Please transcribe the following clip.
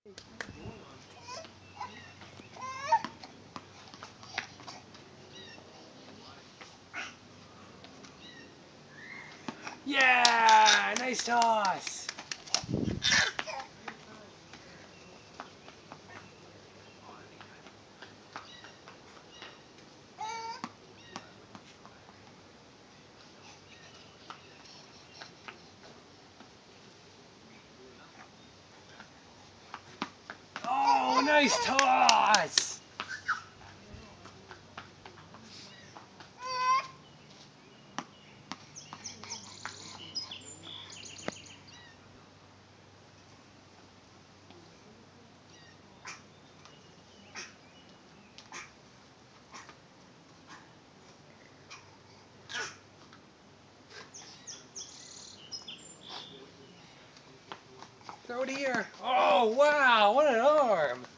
Yeah! Nice toss! Oh, nice toss! Throw it here. Oh, wow, what an arm!